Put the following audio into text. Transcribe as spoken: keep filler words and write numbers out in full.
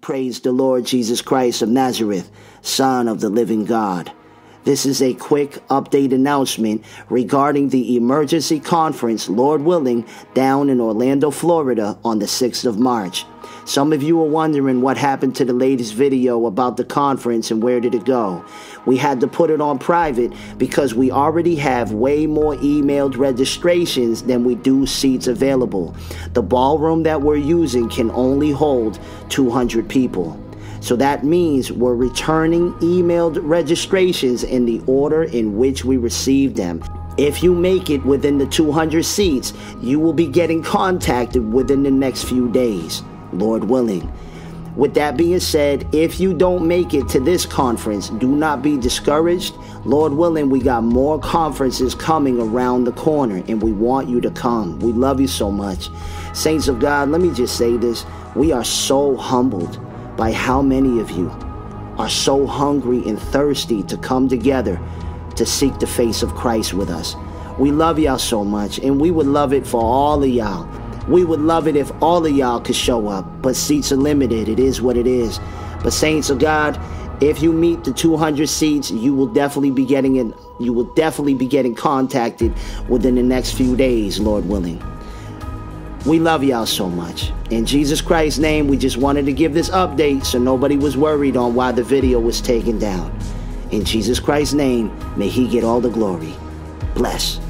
Praise the Lord Jesus Christ of Nazareth, Son of the living God. This is a quick update announcement regarding the emergency conference, Lord willing, down in Orlando, Florida on the sixth of March. Some of you are wondering what happened to the latest video about the conference and where did it go. We had to put it on private because we already have way more emailed registrations than we do seats available. The ballroom that we're using can only hold two hundred people. So that means we're returning emailed registrations in the order in which we received them. If you make it within the two hundred seats, you will be getting contacted within the next few days, Lord willing. With that being said, if you don't make it to this conference, do not be discouraged. Lord willing, we got more conferences coming around the corner and we want you to come. We love you so much. Saints of God, let me just say this. We are so humbled by how many of you are so hungry and thirsty to come together to seek the face of Christ with us. We love y'all so much, and we would love it for all of y'all. We would love it if all of y'all could show up, but seats are limited. It is what it is. But saints of God, if you meet the two hundred seats, you will definitely be getting in, you will definitely be getting contacted within the next few days, Lord willing. We love y'all so much. In Jesus Christ's name, we just wanted to give this update so nobody was worried on why the video was taken down. In Jesus Christ's name, may he get all the glory. Bless.